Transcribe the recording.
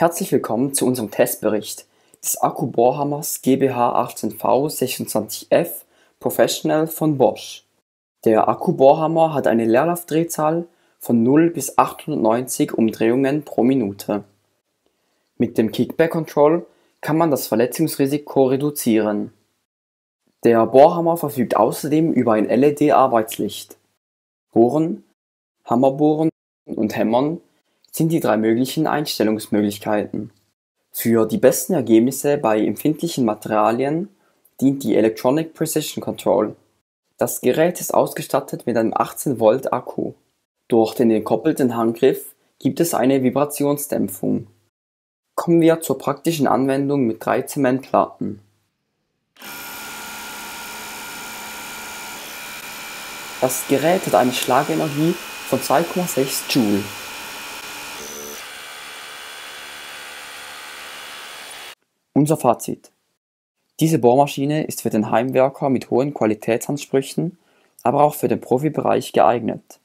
Herzlich willkommen zu unserem Testbericht des Akkubohrhammers GBH 18V26F Professional von Bosch. Der Akkubohrhammer hat eine Leerlaufdrehzahl von 0 bis 890 Umdrehungen pro Minute. Mit dem Kickback Control kann man das Verletzungsrisiko reduzieren. Der Bohrhammer verfügt außerdem über ein LED-Arbeitslicht. Bohren, Hammerbohren und Hämmern sind die drei möglichen Einstellungsmöglichkeiten. Für die besten Ergebnisse bei empfindlichen Materialien dient die Electronic Precision Control. Das Gerät ist ausgestattet mit einem 18 Volt Akku. Durch den gekoppelten Handgriff gibt es eine Vibrationsdämpfung. Kommen wir zur praktischen Anwendung mit 3 Zementplatten. Das Gerät hat eine Schlagenergie von 2,6 Joule. Unser Fazit: Diese Bohrmaschine ist für den Heimwerker mit hohen Qualitätsansprüchen, aber auch für den Profibereich geeignet.